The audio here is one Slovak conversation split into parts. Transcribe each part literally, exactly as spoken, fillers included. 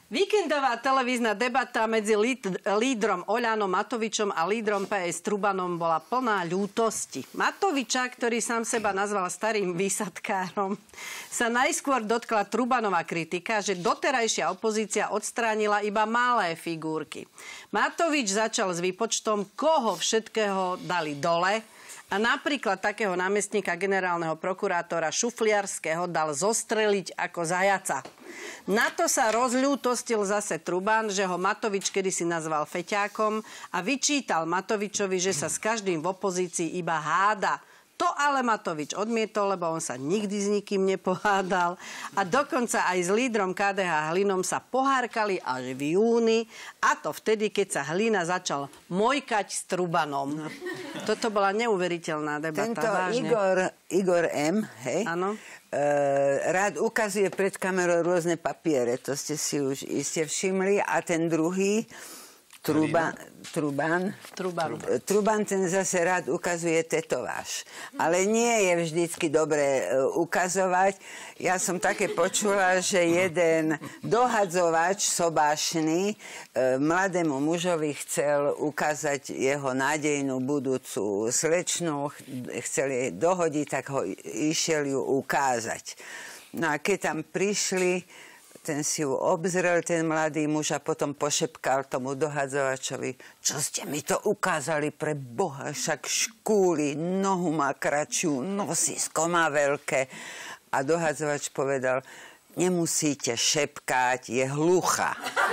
Víkendová televízna debata medzi lídrom Oľanom Matovičom a lídrom pé es Trubanom bola plná ľútosti. Matoviča, ktorý sám seba nazval starým výsadkárom, sa najskôr dotkla Trubanova kritika, že doterajšia opozícia odstránila iba malé figurky. Matovič začal s výpočtom, koho všetkého dali dole, a napríklad takého námestníka generálneho prokurátora Šufliarského dal zostreliť ako zajaca. Na to sa rozľútostil zase Truban, že ho Matovič kedysi nazval feťákom a vyčítal Matovičovi, že sa s každým v opozícii iba háda. To ale Matovič odmietol, lebo on sa nikdy s nikým nepohádal a dokonca aj s lídrom ká dé há Hlinom sa pohárkali až v júni, a to vtedy, keď sa Hlina začal mojkať s Trubanom. Toto bola neuveriteľná debata. Tento vážne. Igor, Igor M., hej? Áno. E, rád ukazuje pred kamerou rôzne papiere, to ste si už iste všimli. A ten druhý, Truba, Truban, Truban. Truban, ten zase rád ukazuje tetováž. Ale nie je vždycky dobré ukazovať. Ja som také počula, že jeden dohadzovač sobášny mladému mužovi chcel ukázať jeho nádejnú budúcu slečnu, chcel jej dohodiť, tak ho išiel ju ukázať. No a keď tam prišli, ten si ju obzrel, ten mladý muž, a potom pošepkal tomu dohadzovačovi: čo ste mi to ukázali, pre Boha, však škúli, nohu má kratšiu, nosisko má veľké. A dohadzovač povedal: nemusíte šepkať, je hlucha.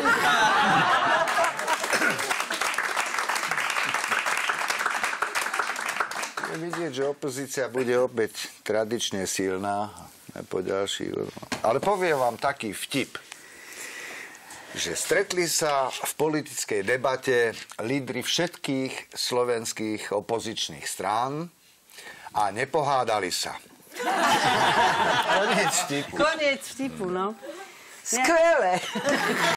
Je vidieť, že opozícia bude opäť tradične silná. Po ďalší. Ale poviem vám taký vtip, že stretli sa v politickej debate lídri všetkých slovenských opozičných strán a nepohádali sa. Koniec vtipu. Koniec vtipu, no. Skvelé.